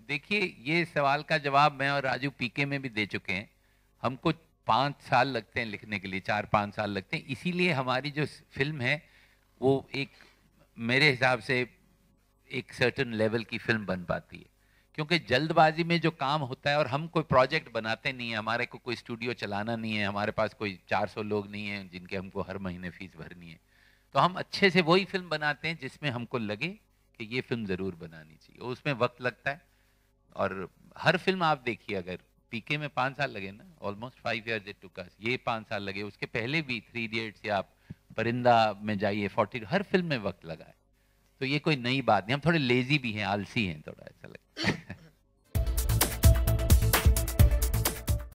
देखिए, ये सवाल का जवाब मैं और राजू पीके में भी दे चुके हैं। हमको 5 साल लगते हैं लिखने के लिए, 4-5 साल लगते हैं। इसीलिए हमारी जो फिल्म है वो एक, मेरे हिसाब से एक सर्टेन लेवल की फिल्म बन पाती है। क्योंकि जल्दबाजी में जो काम होता है, और हम कोई प्रोजेक्ट बनाते नहीं है, हमारे को कोई स्टूडियो चलाना नहीं है, हमारे पास कोई 400 लोग नहीं है जिनके हमको हर महीने फीस भरनी है। तो हम अच्छे से वही फिल्म बनाते हैं जिसमें हमको लगे कि ये फिल्म जरूर बनानी चाहिए। और उसमें वक्त लगता है। और हर फिल्म आप देखिए, अगर पीके में 5 साल लगे ना, almost 5 years it took us, ये 5 साल लगे, उसके पहले भी 3 इडियट्स या आप परिंदा में जाइए, 40, हर फिल्म में वक्त लगा है। तो ये कोई नई बात नहीं, हम थोड़े लेजी भी हैं, आलसी हैं थोड़ा, ऐसा लगता है।